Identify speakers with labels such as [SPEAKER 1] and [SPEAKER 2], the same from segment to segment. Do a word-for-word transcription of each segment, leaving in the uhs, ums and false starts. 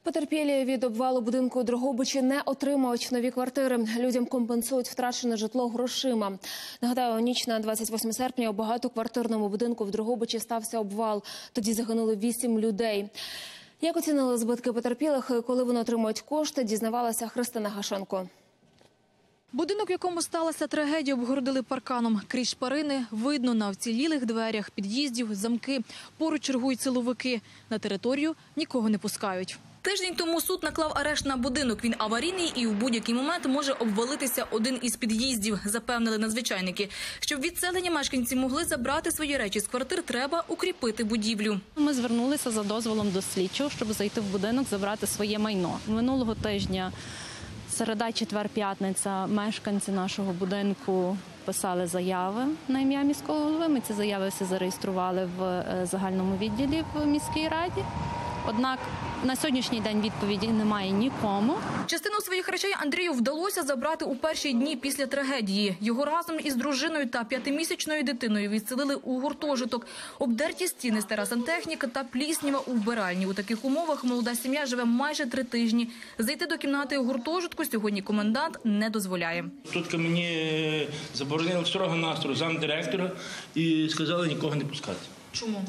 [SPEAKER 1] Потерпілі від обвалу будинку у Дрогобичі не отримують нові квартири. Людям компенсують втрачене житло грошима. Нагадаю, у ніч на двадцять восьме серпня у багатоквартирному будинку в Дрогобичі стався обвал. Тоді загинули вісім людей. Як оцінили збитки потерпілих, коли вони отримують кошти, дізнавалася Христина Гашенко.
[SPEAKER 2] Будинок, в якому сталася трагедія, обгородили парканом. Крізь шпарини видно на вцілілих дверях під'їздів замки. Поруч чергують силовики. На територію нікого не пускають. Тиждень тому суд наклав арешт на будинок. Він аварійний і в будь-який момент може обвалитися один із під'їздів, запевнили надзвичайники. Щоб відселені мешканці могли забрати свої речі з квартир, треба укріпити будівлю.
[SPEAKER 3] Ми звернулися за дозволом до слідчого, щоб зайти в будинок, забрати своє майно. Минулого тижня, середа, четвер, п'ятниця, мешканці нашого будинку писали заяви на ім'я міського голови. Ми ці заяви всі зареєстрували в загальному відділі в міській раді. Однак на сьогоднішній день відповіді немає нікому.
[SPEAKER 2] Частину своїх речей Андрію вдалося забрати у перші дні після трагедії. Його разом із дружиною та п'ятимісячною дитиною відселили у гуртожиток. Обдерті стіни, стара сантехніка та пліснява у вбиральні. У таких умовах молода сім'я живе майже три тижні. Зайти до кімнати у гуртожитку сьогодні комендант не дозволяє.
[SPEAKER 4] Тут мені заборонили строго-настрого замдиректора і сказали нікого не пускати.
[SPEAKER 2] Чому?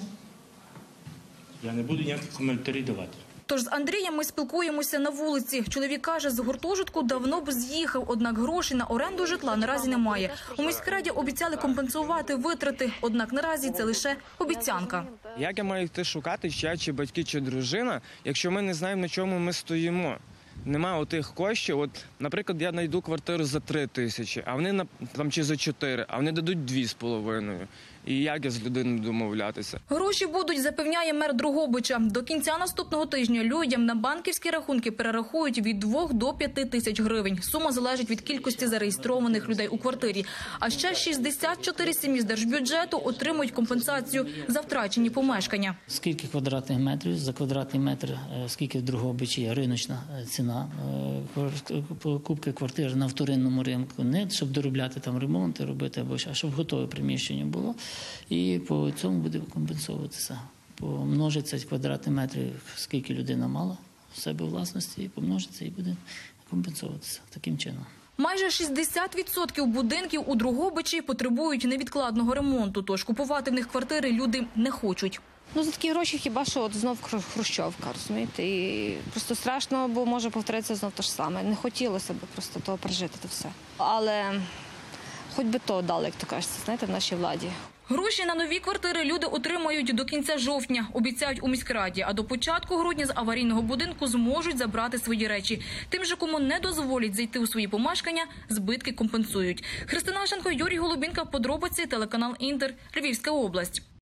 [SPEAKER 4] Я не буду ніяких коментарів давати.
[SPEAKER 2] Тож з Андрієм ми спілкуємося на вулиці. Чоловік каже, з гуртожитку давно б з'їхав, однак грошей на оренду житла наразі немає. У міськраді обіцяли компенсувати витрати, однак наразі це лише обіцянка.
[SPEAKER 5] Як я маю йти шукати, чи я, чи батьки, чи дружина, якщо ми не знаємо, на чому ми стоїмо? Нема отих коштів. От, наприклад, я знайду квартиру за три тисячі, а вони там чи за чотири, а вони дадуть дві з половиною. І як я з людиною домовлятися?
[SPEAKER 2] Гроші будуть, запевняє мер Дрогобича. До кінця наступного тижня людям на банківські рахунки перерахують від двох до п'яти тисяч гривень. Сума залежить від кількості зареєстрованих людей у квартирі. А ще шістдесят чотири сім'ї з держбюджету отримують компенсацію за втрачені помешкання.
[SPEAKER 6] Скільки квадратних метрів, за квадратний метр, скільки в Дрогобичі є риночна ціна покупки квартир на вторинному ринку. Не щоб доробляти там ремонти, робити, або а щоб готове приміщення було. І по цьому буде компенсовуватися. Помножиться квадратні метри, скільки людина мала в себе у власності, і помножиться і буде компенсуватися таким чином.
[SPEAKER 2] Майже шістдесят відсотків будинків у Дрогобичі потребують невідкладного ремонту, тож купувати в них квартири люди не хочуть.
[SPEAKER 7] Ну, за такі гроші хіба що от знов хрущовка, розумієте? І просто страшно, бо може повторитися знов те ж саме. Не хотілося б просто того пережити, то все. Але хоч би то дали, як то кажеться, знаєте, в нашій владі.
[SPEAKER 2] Гроші на нові квартири люди отримають до кінця жовтня, обіцяють у міськраді. А до початку грудня з аварійного будинку зможуть забрати свої речі. Тим же, кому не дозволять зайти у свої помешкання, збитки компенсують. Христина Гашенко, Юрій Голубінка, подробиці, телеканал Інтер, Львівська область.